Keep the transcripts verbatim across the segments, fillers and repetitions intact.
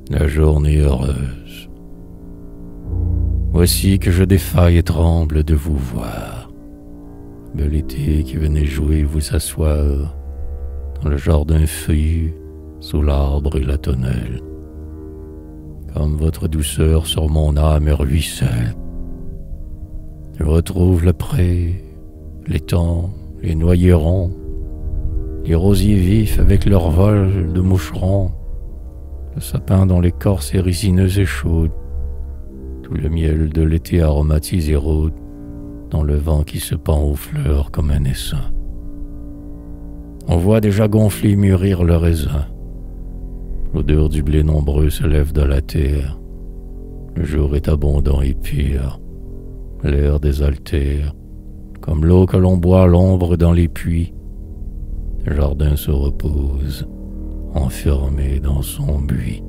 la journée heureuse. Voici que je défaille et tremble de vous voir. Bel été qui venait jouer vous s'asseoir dans le jardin feuillu, sous l'arbre et la tonnelle. Comme votre douceur sur mon âme ruisselle, je retrouve le pré, l'étang, les noyerons, les rosiers vifs avec leur vol de moucherons, le sapin dont l'écorce est résineuse et chaude, tout le miel de l'été aromatise et rôde dans le vent qui se pend aux fleurs comme un essaim. On voit déjà gonfler mûrir le raisin. L'odeur du blé nombreux se lève de la terre. Le jour est abondant et pur. L'air désaltère, comme l'eau que l'on boit à l'ombre dans les puits. Le jardin se repose, enfermé dans son buis.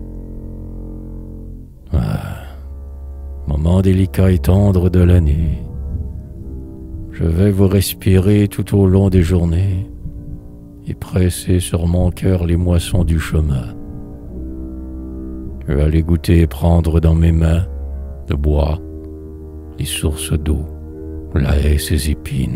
Ah, moment délicat et tendre de l'année. Je vais vous respirer tout au long des journées et presser sur mon cœur les moissons du chemin. Je vais aller goûter et prendre dans mes mains le bois, les sources d'eau, la haie ses épines.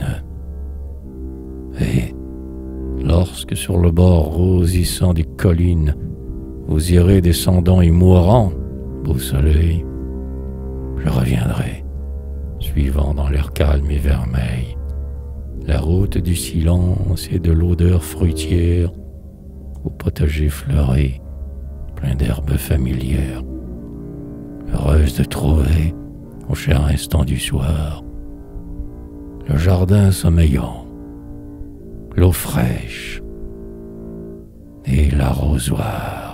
Et lorsque sur le bord rosissant des collines, vous irez descendant et mourant, beau soleil, je reviendrai, suivant dans l'air calme et vermeil la route du silence et de l'odeur fruitière au potager fleuri, plein d'herbes familières, heureuse de trouver, au cher instant du soir, le jardin sommeillant, l'eau fraîche et l'arrosoir.